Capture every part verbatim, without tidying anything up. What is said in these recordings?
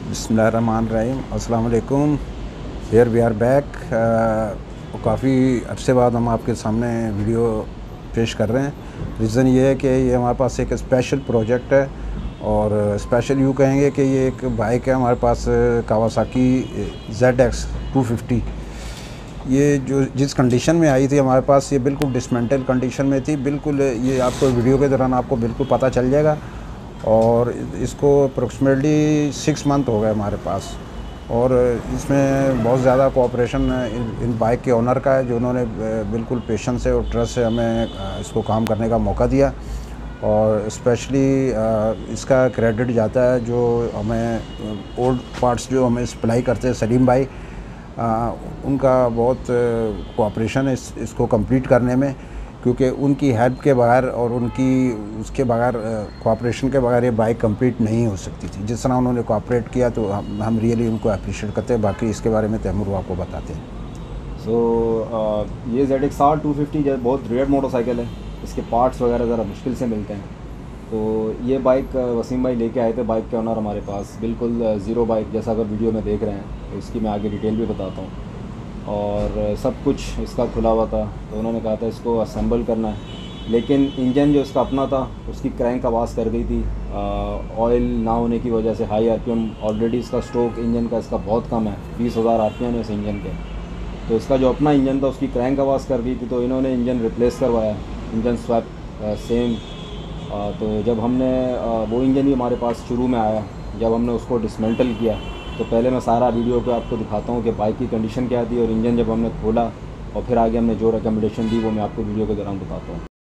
बिस्मिल्लाहिर्रहमानिर्रहीम अस्सलाम वालेकुम। Here we are back. काफ़ी अरसे बाद हम आपके सामने वीडियो पेश कर रहे हैं। रीज़न ये है कि ये हमारे पास एक स्पेशल प्रोजेक्ट है और स्पेशल यूँ कहेंगे कि ये एक बाइक है हमारे पास, Kawasaki Z X two fifty. ये जो जिस कंडीशन में आई थी हमारे पास, ये बिल्कुल डिसमेंटल कंडीशन में थी। बिल्कुल ये आपको वीडियो के दौरान आपको बिल्कुल पता चल जाएगा। और इसको अप्रोक्सीमेटली सिक्स मंथ हो गए हमारे पास, और इसमें बहुत ज़्यादा कोऑपरेशन इन, इन बाइक के ओनर का है, जो उन्होंने बिल्कुल पेशेंस से और ट्रस्ट से हमें इसको काम करने का मौका दिया। और स्पेशली इसका क्रेडिट जाता है जो हमें ओल्ड पार्ट्स जो हमें सप्लाई करते हैं, सलीम भाई, आ, उनका बहुत कोऑपरेशन है इस, इसको कंप्लीट करने में, क्योंकि उनकी हेल्प के बगैर और उनकी उसके बगैर कोऑपरेशन के बगैर ये बाइक कंप्लीट नहीं हो सकती थी। जिस तरह उन्होंने कोऑपरेट किया तो हम हम रियली उनको अप्रिशिएट करते हैं। बाकी इसके बारे में तैमूर आपको बताते हैं। सो so, uh, ये Z X R two fifty जो बहुत रेयर मोटरसाइकिल है, इसके पार्ट्स वगैरह ज़रा मुश्किल से मिलते हैं। तो ये बाइक वसीम भाई लेके आए थे, बाइक के ओनर हमारे पास, बिल्कुल ज़ीरो बाइक जैसा अगर वीडियो में देख रहे हैं, तो इसकी मैं आगे डिटेल भी बताता हूँ। और सब कुछ इसका खुला हुआ था, तो उन्होंने कहा था इसको असेंबल करना है, लेकिन इंजन जो इसका अपना था उसकी क्रैंक आवाज़ कर गई थी। ऑयल ना होने की वजह से, हाई आरपीएम ऑलरेडी इसका स्ट्रोक इंजन का इसका बहुत कम है, बीस हज़ार आरपीएम है इस इंजन के। तो इसका जो अपना इंजन था उसकी क्रैंक आवाज़ कर गई थी, तो इन्होंने इंजन रिप्लेस करवाया, इंजन स्वैप सेम। तो जब हमने आ, वो इंजन भी हमारे पास शुरू में आया, जब हमने उसको डिसमेंटल किया, तो पहले मैं सारा वीडियो पे आपको दिखाता हूँ कि बाइक की कंडीशन क्या थी, और इंजन जब हमने खोला और फिर आगे हमने जो रिकमेंडेशन दी वो मैं आपको वीडियो के दौरान बताता हूँ।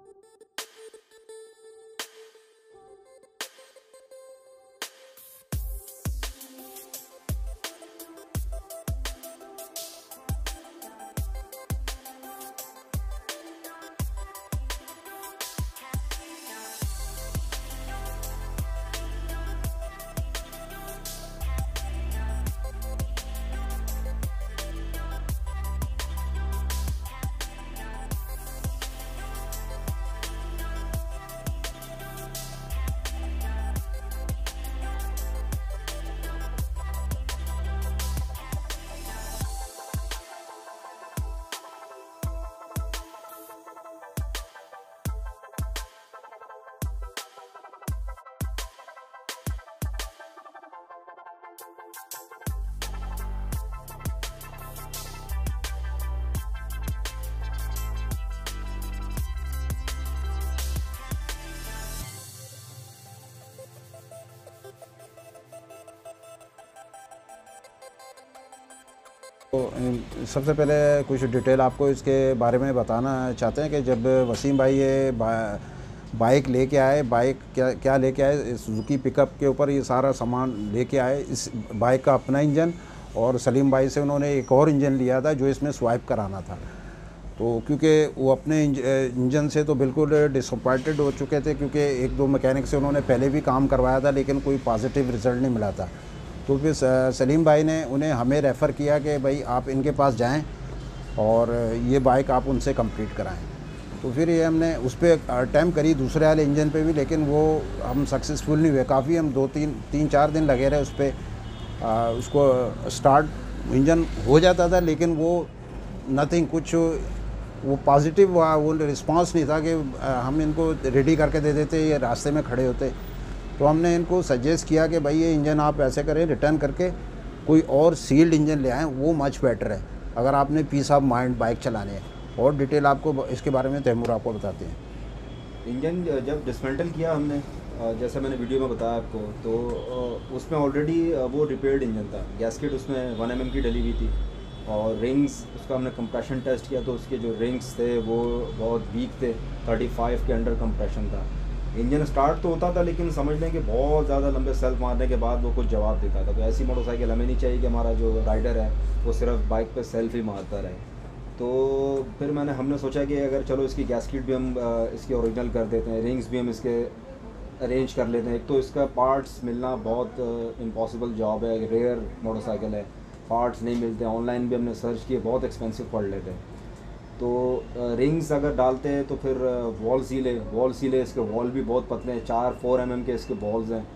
तो सबसे पहले कुछ डिटेल आपको इसके बारे में बताना चाहते हैं कि जब वसीम भाई ये बा, बाइक लेके आए, बाइक क्या क्या लेके आए, सुजुकी पिकअप के ऊपर ये सारा सामान लेके आए। इस बाइक का अपना इंजन, और सलीम भाई से उन्होंने एक और इंजन लिया था जो इसमें स्वाइप कराना था। तो क्योंकि वो अपने इंजन से तो बिल्कुल डिसअपॉइंटेड हो चुके थे, क्योंकि एक दो मैकेनिक से उन्होंने पहले भी काम करवाया था लेकिन कोई पॉजिटिव रिज़ल्ट नहीं मिला था। तो फिर सलीम भाई ने उन्हें हमें रेफ़र किया कि भाई आप इनके पास जाएं और ये बाइक आप उनसे कंप्लीट कराएं। तो फिर ये हमने उस पर अटैम्प्ट करी दूसरे वाले इंजन पे भी, लेकिन वो हम सक्सेसफुल नहीं हुए। काफ़ी हम दो तीन तीन चार दिन लगे रहे उस पर, उसको स्टार्ट इंजन हो जाता था लेकिन वो नथिंग, कुछ वो पॉजिटिव वो रिस्पांस नहीं था कि हम इनको रेडी करके दे देते, ये रास्ते में खड़े होते। तो हमने इनको सजेस्ट किया कि भाई ये इंजन आप ऐसे करें, रिटर्न करके कोई और सील्ड इंजन ले आएँ, वो मच बेटर है अगर आपने पीस ऑफ माइंड बाइक चलाने है। और डिटेल आपको इसके बारे में तैमूर आपको बताते हैं। इंजन जब डिसमेंटल किया हमने, जैसे मैंने वीडियो में बताया आपको, तो उसमें ऑलरेडी वो रिपेयर्ड इंजन था, गैस्केट उसमें वन एम एम की डली हुई थी, और रिंग्स उसका हमने कंप्रेशन टेस्ट किया तो उसके जो रिंग्स थे वो बहुत वीक थे, थर्टी फाइव के अंडर कंप्रेशन था। इंजन स्टार्ट तो होता था लेकिन समझ लें कि बहुत ज़्यादा लंबे सेल्फ मारने के बाद वो कुछ जवाब देता था। तो ऐसी मोटरसाइकिल हमें नहीं चाहिए कि हमारा जो राइडर है वो सिर्फ बाइक पे सेल्फ ही मारता रहे। तो फिर मैंने हमने सोचा कि अगर चलो इसकी गैस्केट भी हम इसकी ओरिजिनल कर देते हैं, रिंग्स भी हम इसके अरेंज कर लेते हैं। एक तो इसका पार्ट्स मिलना बहुत इम्पॉसिबल जॉब है, रेयर मोटरसाइकिल है, पार्ट्स नहीं मिलते। ऑनलाइन भी हमने सर्च किए, बहुत एक्सपेंसिव पड़ लेते हैं। तो रिंग्स अगर डालते हैं तो फिर वॉल सीले वॉल सीले इसके वॉल भी बहुत पतले हैं, चार फोर एम एम के इसके बॉल्स हैं।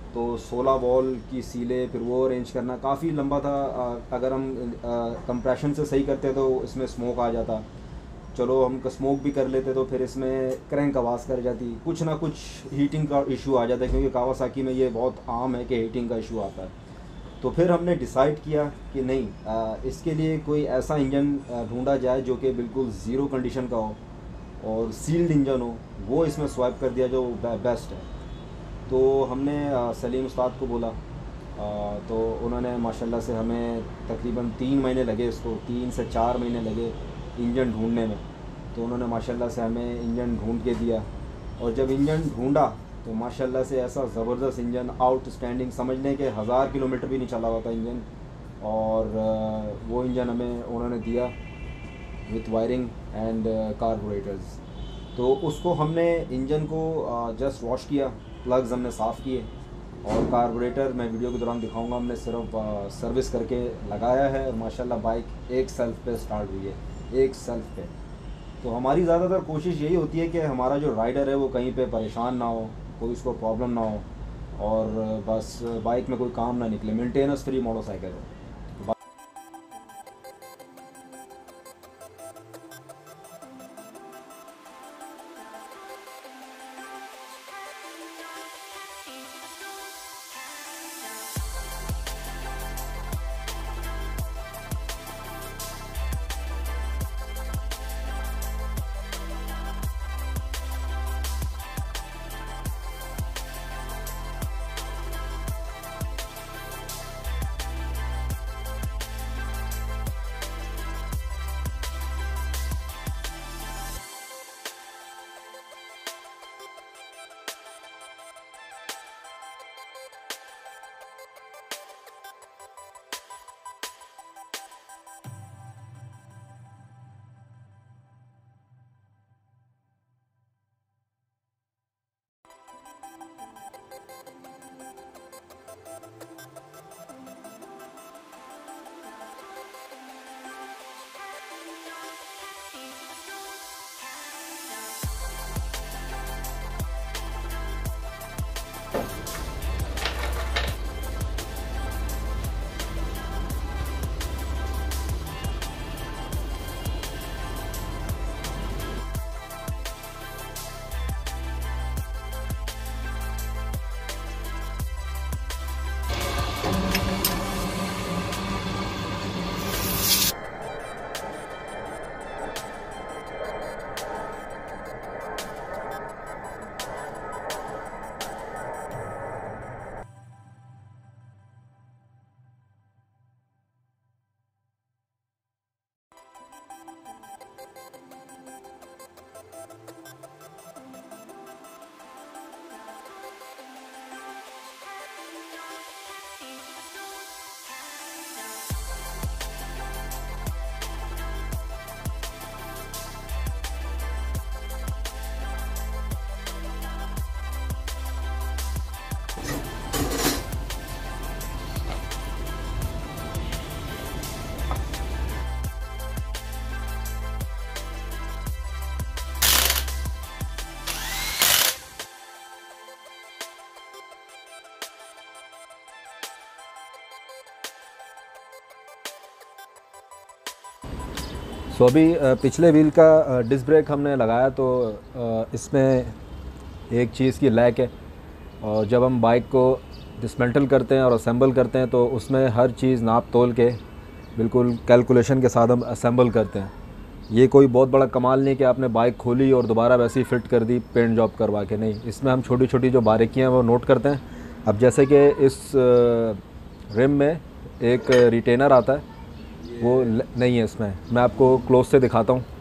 तो सोलह बॉल की सीलें फिर वो अरेंज करना काफ़ी लंबा था। अगर हम कंप्रेशन से सही करते तो इसमें स्मोक आ जाता, चलो हम स्मोक भी कर लेते तो फिर इसमें क्रैंक आवाज़ कर जाती, कुछ ना कुछ हीटिंग का इशू आ जाता है, क्योंकि कावासाकी में ये बहुत आम है कि हीटिंग का इशू आता है। तो फिर हमने डिसाइड किया कि नहीं, आ, इसके लिए कोई ऐसा इंजन ढूंढा जाए जो कि बिल्कुल ज़ीरो कंडीशन का हो और सील्ड इंजन हो, वो इसमें स्वाइप कर दिया जो बेस्ट है। तो हमने आ, सलीम उस्ताद को बोला, आ, तो उन्होंने माशाल्लाह से हमें तकरीबन तीन महीने लगे, इसको तीन से चार महीने लगे इंजन ढूंढने में। तो उन्होंने माशाल्लाह से हमें इंजन ढूंढ के दिया, और जब इंजन ढूंढा तो माशाल्लाह से ऐसा ज़बरदस्त इंजन, आउटस्टैंडिंग, समझ लें कि हज़ार किलोमीटर भी नहीं चला हुआ था इंजन, और वो इंजन हमें उन्होंने दिया विथ वायरिंग एंड कार्बोरेटर्स। तो उसको हमने इंजन को जस्ट वॉश किया, प्लग्स हमने साफ़ किए, और कार्बोरेटर मैं वीडियो के दौरान दिखाऊंगा, हमने सिर्फ सर्विस करके लगाया है, और माशाल्लाह बाइक एक सेल्फ पे स्टार्ट हुई है, एक सेल्फ पे। तो हमारी ज़्यादातर कोशिश यही होती है कि हमारा जो राइडर है वो कहीं पे परेशान ना हो, कोई उसको प्रॉब्लम ना हो, और बस बाइक में कोई काम ना निकले, मेंटेनेंस फ्री मोटरसाइकिल है। तो अभी पिछले व्हील का डिस्क ब्रेक हमने लगाया, तो इसमें एक चीज़ की लैक है, और जब हम बाइक को डिसमेंटल करते हैं और असेंबल करते हैं तो उसमें हर चीज़ नाप तोल के बिल्कुल कैलकुलेशन के साथ हम असेंबल करते हैं। ये कोई बहुत बड़ा कमाल नहीं कि आपने बाइक खोली और दोबारा वैसे ही फ़िट कर दी पेंट जॉब करवा के, नहीं, इसमें हम छोटी छोटी जो बारीकियाँ हैं वो नोट करते हैं। अब जैसे कि इस रिम में एक रिटेनर आता है, वो नहीं है इसमें, मैं आपको क्लोज से दिखाता हूँ।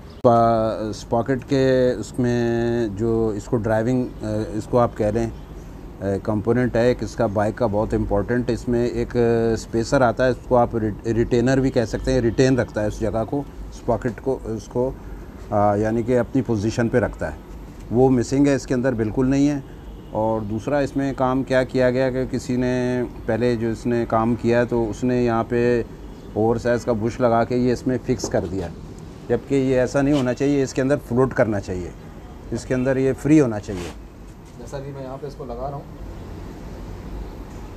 स्पॉकेट के उसमें जो इसको ड्राइविंग इसको आप कह रहे हैं कंपोनेंट है एक इसका बाइक का बहुत इम्पोर्टेंट, इसमें एक स्पेसर आता है, इसको आप रिटेनर भी कह सकते हैं, रिटेन रखता है उस जगह को, स्पॉकेट को, उसको यानी कि अपनी पोजीशन पे रखता है, वो मिसिंग है, इसके अंदर बिल्कुल नहीं है। और दूसरा इसमें काम क्या किया गया कि किसी ने पहले जो इसने काम किया तो उसने यहाँ पे ओवर साइज़ का बुश लगा के ये इसमें फ़िक्स कर दिया, जबकि ये ऐसा नहीं होना चाहिए, इसके अंदर फ्लोट करना चाहिए, इसके अंदर ये फ्री होना चाहिए। जैसा कि मैं यहाँ पे इसको लगा रहा हूँ,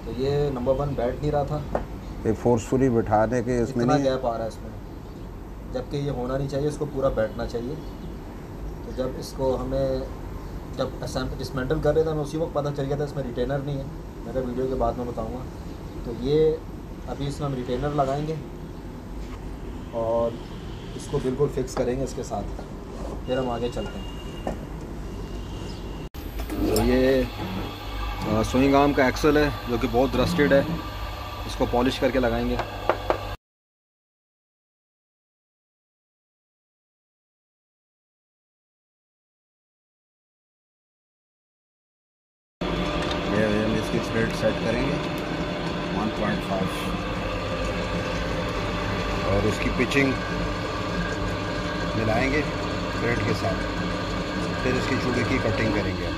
तो ये नंबर वन बैठ नहीं रहा था, ये फोर्सफुली बिठाने के इसमें इतना नहीं गैप आ रहा है इसमें, जबकि ये होना नहीं चाहिए, इसको पूरा बैठना चाहिए। तो जब इसको हमें जब डिसमेंटल कर रहे थे हमें उसी वक्त पता चल गया था इसमें रिटेनर नहीं है। मैं तो वीडियो के बाद में बताऊंगा। तो ये अभी इसमें हम रिटेनर लगाएंगे और इसको बिल्कुल फिक्स करेंगे इसके साथ, फिर हम आगे चलते हैं। तो ये स्विंग आर्म का एक्सल है जो कि बहुत रस्टेड है, इसको पॉलिश करके लगाएंगे। ये हम इसकी थ्रेड सेट करेंगे वन पॉइंट फाइव और उसकी पिचिंग मिलाएंगे थ्रेड के साथ, फिर इसकी चूड़ी की कटिंग करेंगे।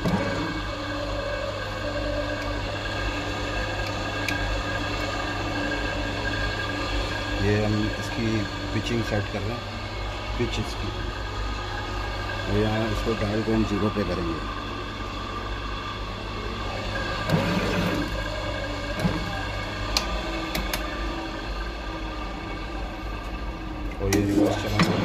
ये हम इसकी पिचिंग सेट कर रहे हैं, पिच इसकी, और यहाँ इसको डायल को हम जीरो पे करेंगे। और ये रिवर्स चलाएंगे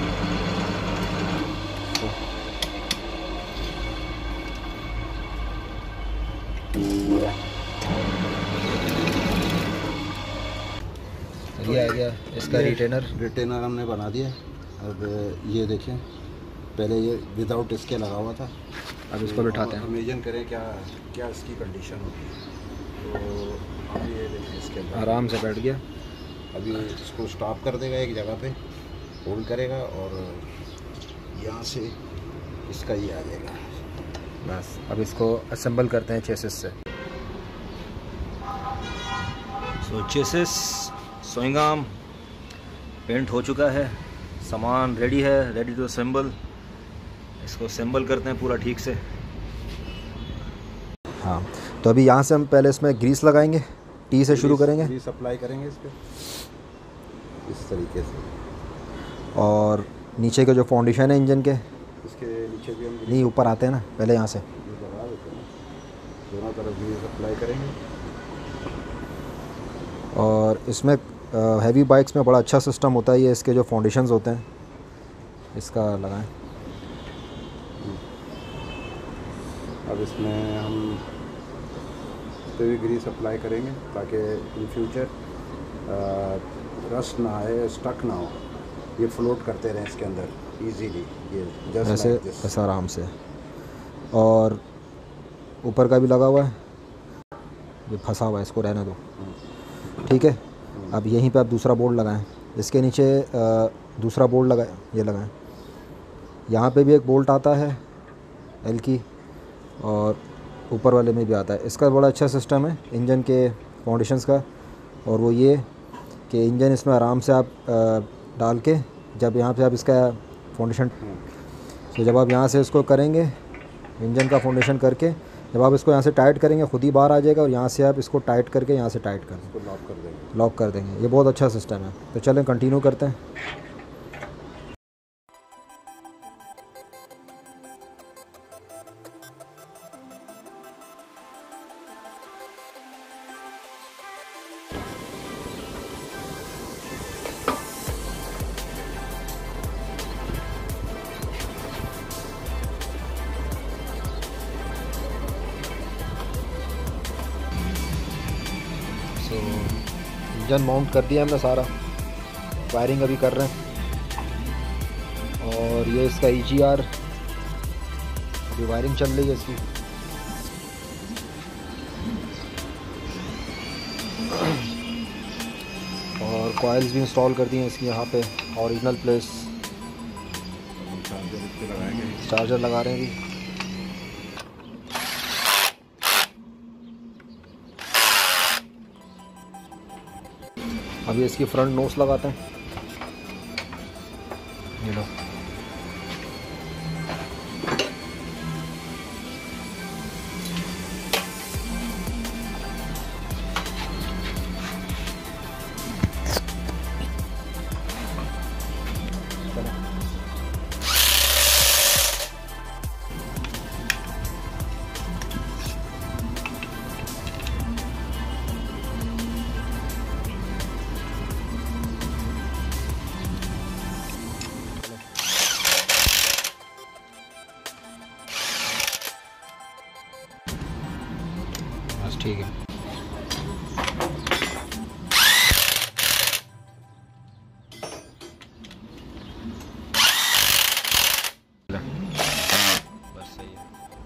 ये आ गया इसका रिटेनर। रिटेनर हमने बना दिया। अब ये देखें, पहले ये विदाउट इसके लगा हुआ था, अब इसको बिठाते हैं। इमेजिन करें क्या क्या इसकी कंडीशन होगी। तो अब ये देखें इसके बाद आराम से बैठ गया। अभी इसको स्टॉप कर देगा एक जगह पे, होल्ड करेगा और यहाँ से इसका ये आ जाएगा बस। अब इसको असेंबल करते हैं चेसिस से। सो चेसिस स्विंग आर्म पेंट हो चुका है, सामान रेडी है, रेडी टू असेंबल। इसको असेंबल करते हैं पूरा ठीक से। हाँ, तो अभी यहाँ से हम पहले इसमें ग्रीस लगाएंगे, टी से शुरू करेंगे। ग्रीस अप्लाई करेंगे इस पर इस तरीके से, और नीचे के जो फाउंडेशन है इंजन के, इसके नीचे भी हम नहीं ऊपर आते हैं ना, पहले यहाँ से लगा देते हैं। दोनों तरफ ग्रीस अप्लाई करेंगे। और इसमें हैवी बाइक्स में बड़ा अच्छा सिस्टम होता है, ये इसके जो फाउंडेशंस होते हैं इसका लगाएं। अब इसमें हम इस पर भी ग्रीस अप्लाई करेंगे ताकि इन फ्यूचर रस्ट ना आए, स्टक ना हो, ये फ्लोट करते रहें इसके अंदर इजीली, ये जस्ट ऐसे लाइक दिस। ऐसा आराम से। और ऊपर का भी लगा हुआ है, ये फंसा हुआ है, इसको रहने दो, ठीक है। अब यहीं पे आप दूसरा बोर्ड लगाएं, इसके नीचे आ, दूसरा बोर्ड लगाएं, ये लगाएं। यहाँ पे भी एक बोल्ट आता है एल की, और ऊपर वाले में भी आता है। इसका बड़ा अच्छा सिस्टम है इंजन के फाउंडेशंस का, और वो ये कि इंजन इसमें आराम से आप आ, डाल के, जब यहाँ पे आप इसका फाउंडेशन, तो जब आप यहाँ से इसको करेंगे इंजन का फाउंडेशन करके, जब आप इसको यहाँ से टाइट करेंगे खुद ही बाहर आ जाएगा, और यहाँ से आप इसको टाइट करके यहाँ से टाइट कर इसको लॉक कर देंगे। लॉक कर देंगे। ये बहुत अच्छा सिस्टम है। तो चलें कंटिन्यू करते हैं। तो इंजन माउंट कर दिया हमने सारा, वायरिंग अभी कर रहे हैं। और ये इसका ई जी आर, अभी वायरिंग चल रही है इसकी। और कॉइल्स भी इंस्टॉल कर दिए हैं इसकी यहाँ पे, ओरिजिनल प्लेस। चार्जर इस पे लगाएंगे, चार्जर लगा रहे हैं अभी। अभी इसकी फ्रंट नोस लगाते हैं, ये लो। ठीक है। बस सही है।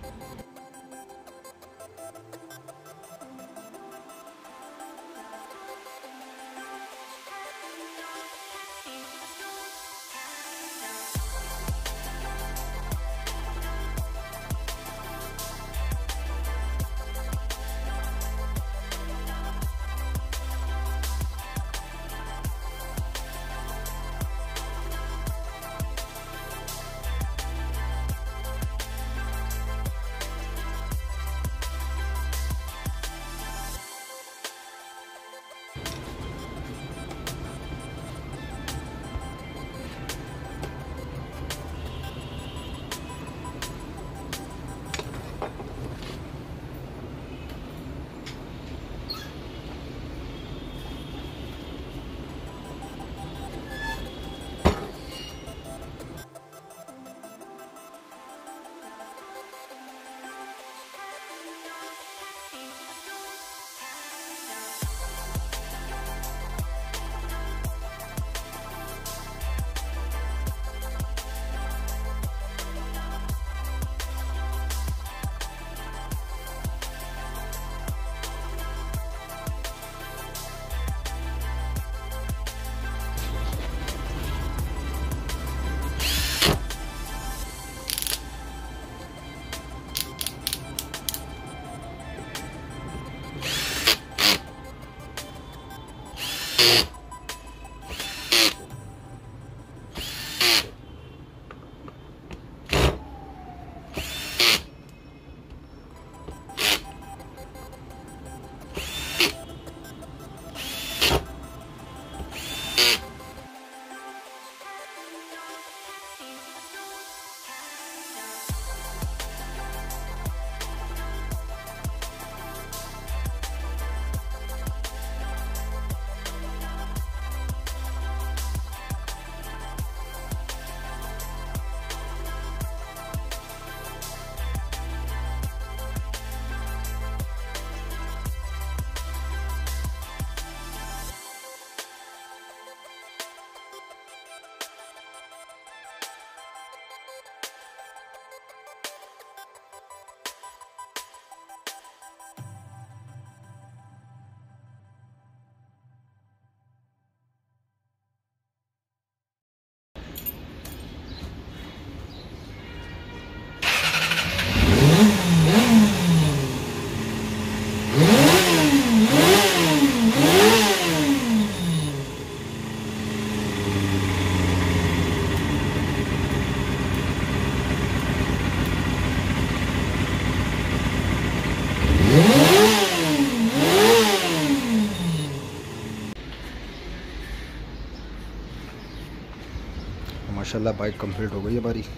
माशाल्लाह बाइक कंप्लीट हो गई है हमारी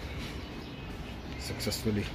सक्सेसफुली।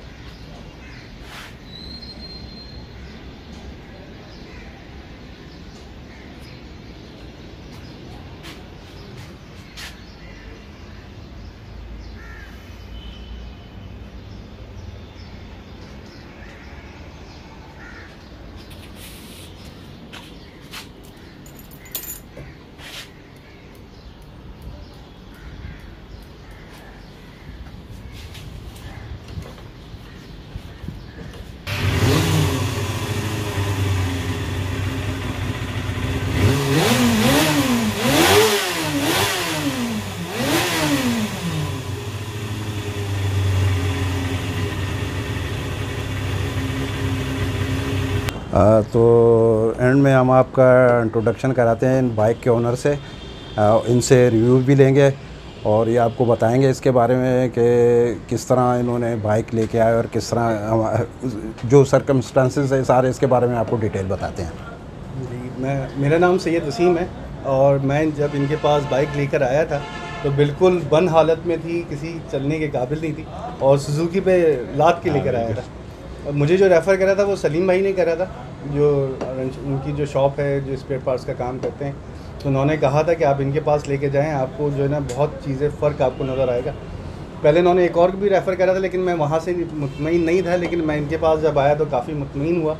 आ, तो एंड में हम आपका इंट्रोडक्शन कराते हैं इन बाइक के ओनर से, आ, इनसे रिव्यू भी लेंगे और ये आपको बताएंगे इसके बारे में कि किस तरह इन्होंने बाइक लेके आए और किस तरह जो सर्कमस्टांसेस है सारे इसके बारे में आपको डिटेल बताते हैं। जी, मैं मेरा नाम सैयद वसीम है और मैं जब इनके पास बाइक लेकर आया था तो बिल्कुल बंद हालत में थी, किसी चलने के काबिल नहीं थी और सुजुकी पे लाद के लेकर आया था। मुझे जो रेफ़र करा था वो सलीम भाई ने करा था, जो उनकी जो शॉप है जो स्पेयर पार्ट्स का काम करते हैं। तो उन्होंने कहा था कि आप इनके पास लेके जाएं, आपको जो है ना बहुत चीज़ें फ़र्क आपको नज़र आएगा। पहले इन्होंने एक और भी रेफ़र करा था लेकिन मैं वहाँ से मुतमईन नहीं था, लेकिन मैं इनके पास जब आया तो काफ़ी मुतमईन हुआ।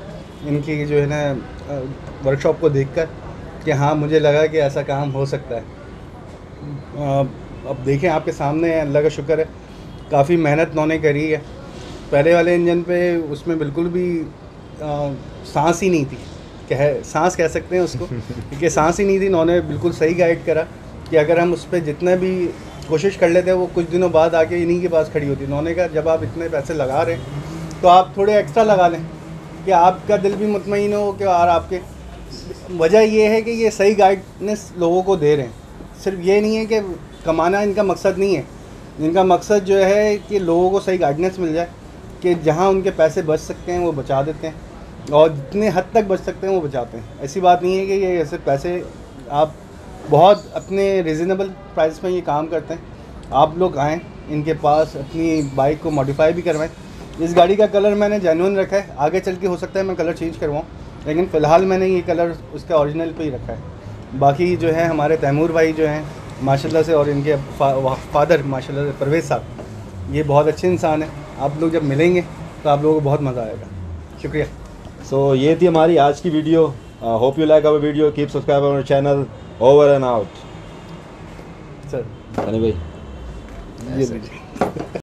इनकी जो है ना वर्कशॉप को देखकर कि हाँ मुझे लगा कि ऐसा काम हो सकता है। अ, अब देखें आपके सामने है, अल्लाह का शुक्र है काफ़ी मेहनत इन्होंने करी है। पहले वाले इंजन पे उसमें बिल्कुल भी आ, सांस ही नहीं थी, कह सांस कह सकते हैं उसको क्योंकि सांस ही नहीं थी। इन्होंने बिल्कुल सही गाइड करा कि अगर हम उस पर जितने भी कोशिश कर लेते हैं वो कुछ दिनों बाद आके इन्हीं के पास खड़ी होती। इन्होंने कहा जब आप इतने पैसे लगा रहे हैं तो आप थोड़े एक्स्ट्रा लगा लें कि आपका दिल भी मुतमईन हो कि और आपके वजह ये है कि ये सही गाइडनेस लोगों को दे रहे हैं। सिर्फ ये नहीं है कि कमाना इनका मकसद नहीं है, इनका मकसद जो है कि लोगों को सही गाइडनेस मिल जाए कि जहाँ उनके पैसे बच सकते हैं वो बचा देते हैं और जितने हद तक बच सकते हैं वो बचाते हैं। ऐसी बात नहीं है कि ये ऐसे पैसे आप बहुत अपने रिजनेबल प्राइस में ये काम करते हैं। आप लोग आएँ इनके पास, अपनी बाइक को मॉडिफाई भी करवाएं। इस गाड़ी का कलर मैंने जेन्युइन रखा है, आगे चल के हो सकता है मैं कलर चेंज करवाऊँ, लेकिन फ़िलहाल मैंने ये कलर उसका ओरिजिनल पे ही रखा है। बाकी जो है हमारे तैमूर भाई जो हैं माशाल्लाह से, और इनके फा, फादर माशाल्लाह से परवेज़ साहब, ये बहुत अच्छे इंसान हैं। आप लोग जब मिलेंगे तो आप लोगों को बहुत मज़ा आएगा। शुक्रिया। सो so, ये थी हमारी आज की video. Hope you like our video, keep subscribe our channel. Over and out. Sir Honey भाई ये लीजिए।